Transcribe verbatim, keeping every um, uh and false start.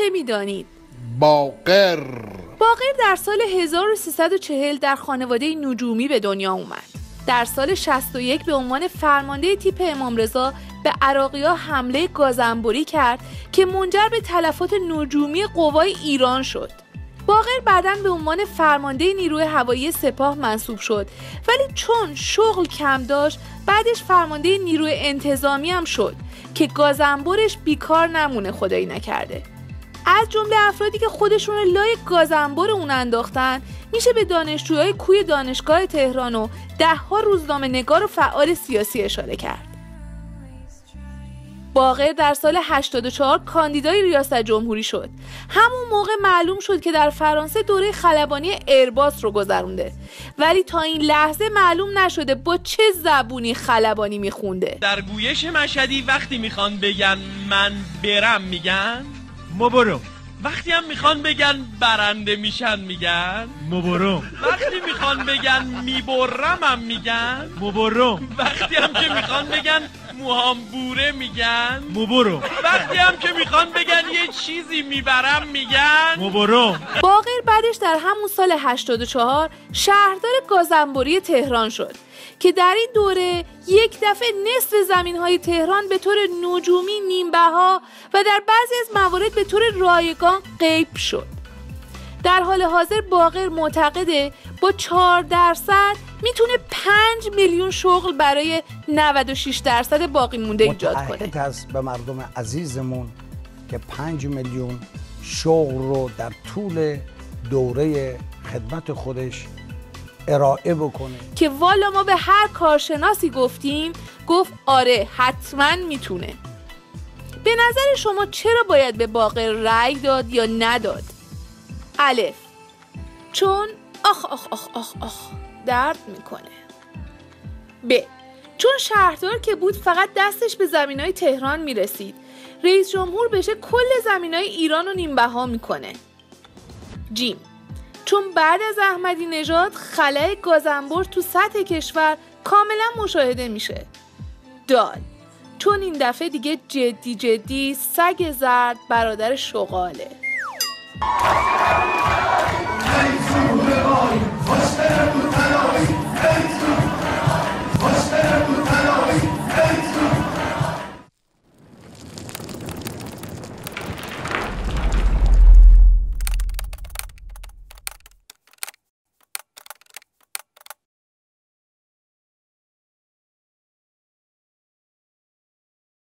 چه می‌دانید؟ باقر باقر در سال هزار و سیصد و چهل در خانواده نجومی به دنیا اومد. در سال شصت و یک به عنوان فرمانده تیپ امام رضا به عراقی‌ها حمله گازنبوری کرد که منجر به تلفات نجومی قوای ایران شد. باقر بعداً به عنوان فرمانده نیروی هوایی سپاه منصوب شد، ولی چون شغل کم داشت بعدش فرمانده نیروی انتظامی هم شد که گازنبورش بیکار نمونه خدایی نکرده. از جمله افرادی که خودشون رو لای گازنبور اون انداختن میشه به دانشجوهای کوی دانشگاه تهران و ده ها روزنامه نگار و فعال سیاسی اشاره کرد. باقر در سال هشتاد و چهار کاندیدای ریاست جمهوری شد. همون موقع معلوم شد که در فرانسه دوره خلبانی ایرباس رو گذرونده، ولی تا این لحظه معلوم نشده با چه زبونی خلبانی میخونده. در گویش مشهدی وقتی میخوان بگن من برم میگن مبرم. وقتی هم میخوان بگن برنده میشن میگن مبرم. وقتی میخوان بگن میبرمم میگن مبرم. وقتی هم که میخوان بگن موهام بوره میگن مبرم. وقتی هم که میخوان بگن یه چیزی میبرم میگن مبرم. باقر بعدش در همون سال هشتاد و چهار شهردار گازنبوری تهران شد که در این دوره یک دفعه نصف زمین‌های تهران به طور نجومی نیمبها و در بعضی از موارد به طور رایگان غیب شد. در حال حاضر باقر معتقده با چهار درصد میتونه پنج میلیون شغل برای نود و شش درصد باقی مونده ایجاد کنه. متعهد است به مردم عزیزمون که پنج میلیون شغل رو در طول دوره خدمت خودش ارائه بکنه. که والا ما به هر کارشناسی گفتیم گفت آره حتما میتونه. به نظر شما چرا باید به باقر رأی داد یا نداد؟ الف، چون آخ آخ آخ آخ آخ درد میکنه. ب، چون شهردار که بود فقط دستش به زمینای تهران میرسید، رئیس جمهور بشه کل زمینای ایران رو نیمبها میکنه. جیم، چون بعد از احمدی نژاد خلأ گازنبور تو سطح کشور کاملا مشاهده میشه. دال، چون این دفعه دیگه جدی جدی سگ زرد برادر شغاله.